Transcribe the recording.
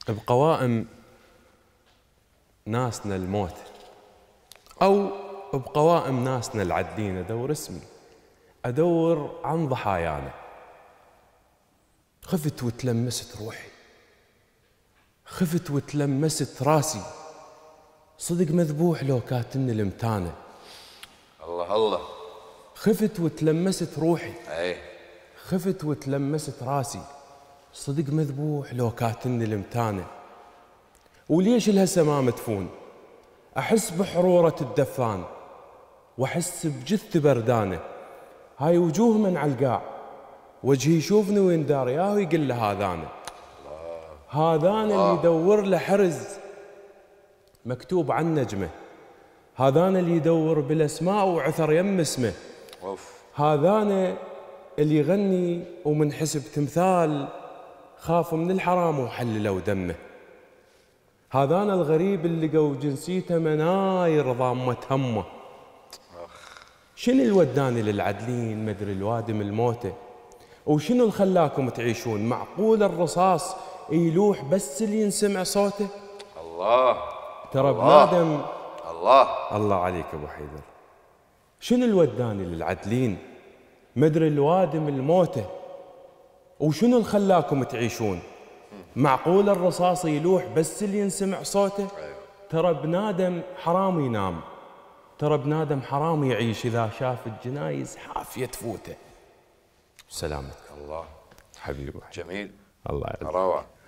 بقوائم ناسنا الموت أو بقوائم ناسنا العدين أدور اسمي، أدور عن ضحايانا. خفت وتلمست روحي، خفت وتلمست راسي، صدق مذبوح لو كاتن المتانة. الله الله. خفت وتلمست روحي، اي خفت وتلمست راسي، صدق مذبوح لو كاتن المتانة. وليش الهسه ما مدفون؟ أحس بحرورة الدفان وأحس بجثة بردانة. هاي وجوه من على القاع، وجهي يشوفني وين دار ياهو يقول له هذانا. هذانا اللي يدور له حرز مكتوب عن نجمه، هذانا اللي يدور بالاسماء وعثر يم اسمه. هذانا اللي يغني ومن حسب تمثال خاف من الحرام وحللوا دمه. هذانا الغريب اللي لقوا جنسيته مناير ضامة همه. شنو الوداني للعدلين مدري الوادم الموتى؟ وشنو اللي خلاكم تعيشون؟ معقول الرصاص يلوح بس اللي ينسمع صوته؟ الله. ترى بنادم. الله عليك ابو حيدر. شنو الوداني للعدلين مدري الوادم الموتى؟ وشنو اللي خلاكم تعيشون؟ معقول الرصاص يلوح بس اللي ينسمع صوته؟ ترى بنادم حرام ينام، ترى بنادم حرام يعيش إذا شاف الجنايز حافية تفوته. سلامتك. الله حبيبي. جميل. الله يعزك. روعة.